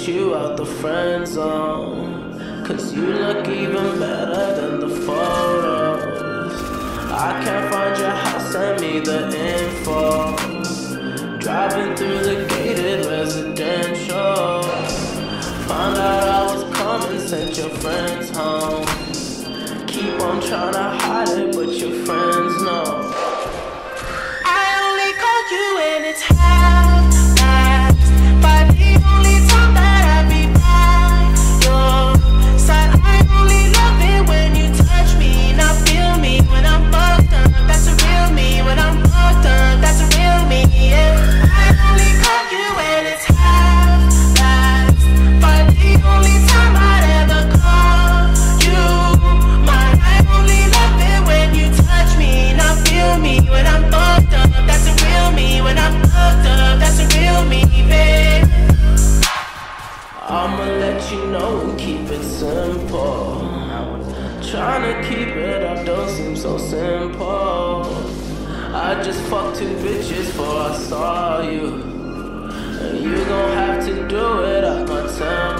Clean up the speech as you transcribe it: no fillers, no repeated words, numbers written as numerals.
get you out the friend zone, 'cause you look even better than the photos. I can't find your house, send me the info. Driving through the gated residential, found out I was coming, sent your friends home. Keep on trying to hide it, but your friends know. I only call you when it's half-past, but the only time that I be by your side. I only love it when you touch me, not feel me when I'm fucked up. That's a real me. When I'm fucked up, that's a real me, yeah. I only call you when it's half-past, but the only time I'd ever call you mine. I only love it when you touch me, not feel me when I'm fucked up. That's a real me. When I'm fucked up, that's a real me, babe. I'ma let you know and keep it simple. Trying to keep it up don't seem so simple. I just fucked 2 bitches before I saw you, and you gon' have to do it at my tempo.